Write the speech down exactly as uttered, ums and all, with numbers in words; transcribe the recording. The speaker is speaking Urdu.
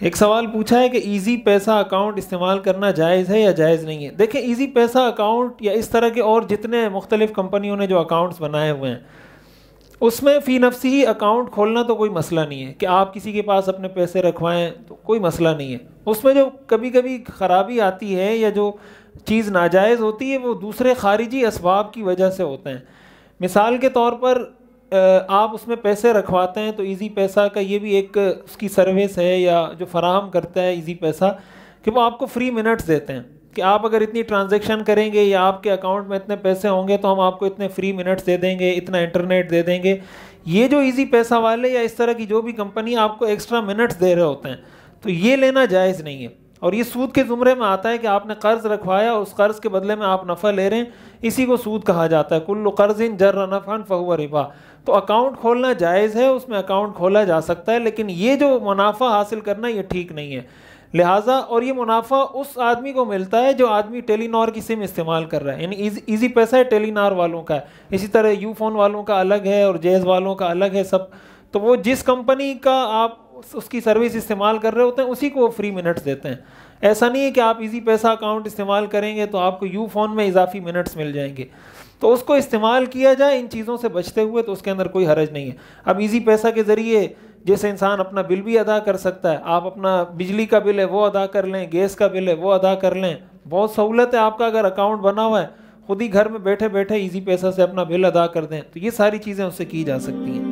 ایک سوال پوچھا ہے کہ ایزی پیسہ اکاؤنٹ استعمال کرنا جائز ہے یا جائز نہیں ہے. دیکھیں ایزی پیسہ اکاؤنٹ یا اس طرح کے اور جتنے مختلف کمپنیوں نے جو اکاؤنٹس بنائے ہوئے ہیں اس میں فی نفسی ہی اکاؤنٹ کھولنا تو کوئی مسئلہ نہیں ہے کہ آپ کسی کے پاس اپنے پیسے رکھوائیں تو کوئی مسئلہ نہیں ہے. اس میں جو کبھی کبھی خرابی آتی ہے یا جو چیز ناجائز ہوتی ہے وہ دوسرے خارجی اسباب کی وجہ سے ہوتے ہیں. مثال کے طور پر آپ اس میں پیسے رکھواتے ہیں تو ایزی پیسہ کا یہ بھی ایک اس کی سروس ہے یا جو فراہم کرتا ہے ایزی پیسہ کہ وہ آپ کو فری منٹس دیتے ہیں کہ آپ اگر اتنی ٹرانزیکشن کریں گے یا آپ کے اکاؤنٹ میں اتنے پیسے ہوں گے تو ہم آپ کو اتنے فری منٹس دے دیں گے, اتنا انٹرنیٹ دے دیں گے. یہ جو ایزی پیسہ والے یا اس طرح کی جو بھی کمپنی آپ کو ایکسٹرا منٹس دے رہے ہوتے ہیں تو یہ لینا جائز نہیں ہے. اور یہ سود کے زمرے میں آتا ہے کہ آپ نے قرض رکھوایا, اس قرض کے بدلے میں آپ نفع لے رہے ہیں, اسی کو سود کہا جاتا ہے. کل قرض جر نفعا فہو ربا. تو اکاؤنٹ کھولنا جائز ہے, اس میں اکاؤنٹ کھولا جا سکتا ہے, لیکن یہ جو منافع حاصل کرنا یہ ٹھیک نہیں ہے. لہٰذا اور یہ منافع اس آدمی کو ملتا ہے جو آدمی ٹیلی نار کی سم استعمال کر رہا ہے, یعنی ایزی پیسہ ہے ٹیلی نار والوں کا ہے, اسی طرح یو فون والوں کا الگ ہے اور جیز والوں کا الگ ہے سب. تو وہ جس کمپنی کا آپ اس کی سروس استعمال کر رہے ہوتے ہیں اسی کو فری منٹس دیتے ہیں. ایسا نہیں ہے کہ آپ ایزی پیسہ اکاؤنٹ استعمال کریں گے تو آپ کو یو فون میں اضافی منٹس مل جائیں گے. تو اس کو استعمال کیا جائے ان چیزوں سے بچتے ہوئے تو اس کے اندر کوئی حرج نہیں ہے. اب ایزی پیسہ کے ذریعے جیسے انسان اپنا بل بھی ادا کر سکتا ہے, آپ اپنا بجلی کا بل ہے وہ ادا کر لیں, گیس کا بل ہے وہ ادا کر لیں, بہت سہولت ہے. آپ کا اگر اکاؤنٹ بنا ہوا ہے خود ہی گھر میں بیٹھے بیٹھے ایزی پیسہ سے اپنا بل ادا کر دیں, تو یہ ساری چیزیں اس سے کی جا سکتی ہیں.